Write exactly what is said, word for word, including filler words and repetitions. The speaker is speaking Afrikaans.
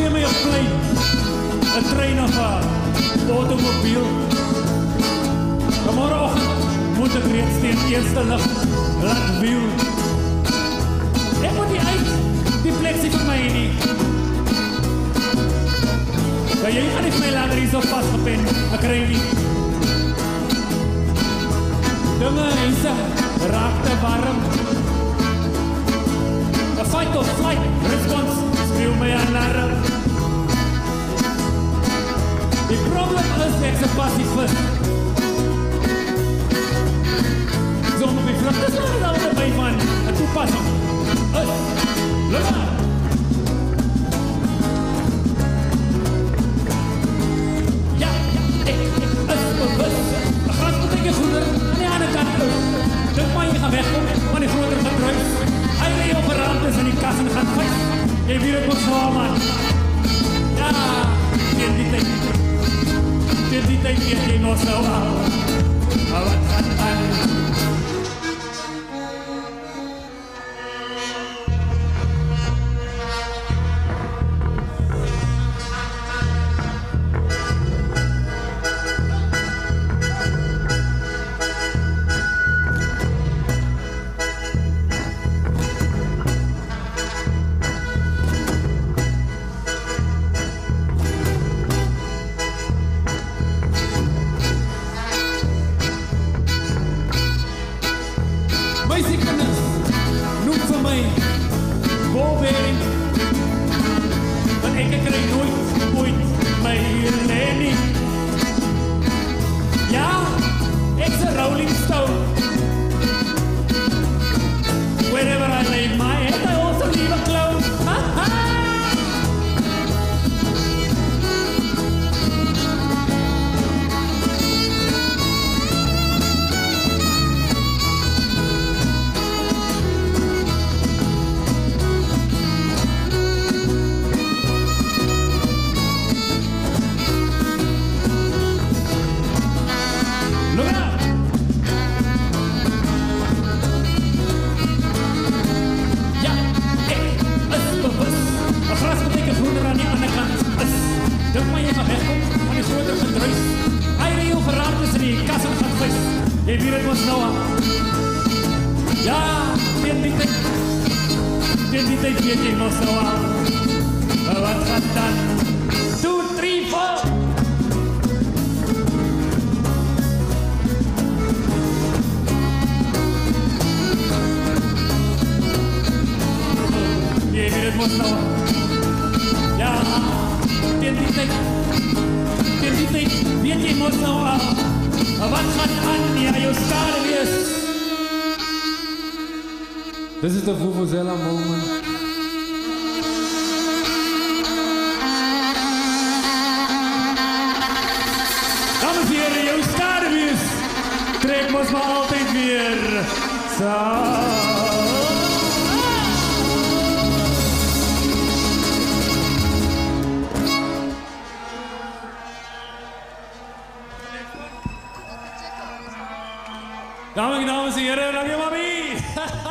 neem my 'n plein, 'n trein of 'n automobiel. Môreoggend moet ek reeds teen eerste lig laat wiel. Ek moet nie uit die pleksie vir my nie. Ja, jy gaan nie vir my langer hier so vastgepen, ek kry nie. Dinge huise raak te warm. A fight or flight response speel my alarm. Die probleem is ek's 'n pacifist. Zonder my vlucht is daar al erbij van 'n toepassing. Is, look out! Ja, ek, ek is bewust. 'n graspartytjie groener aan die ander kant is. Dink maar jy gaan wegkom van die groter gedruis. Hy ry op 'n rand is in die kas en gaan vijs. Jy weet het mos nou, man. Ja, teen die tyd. Teen die tyd weet jy nog nou al. Maar wat gaan aan? This is the Vuvuzela moment. Dames en heren, jou skaduwees trek ons maar altyd weer saam. Dames en heren, dankie mami.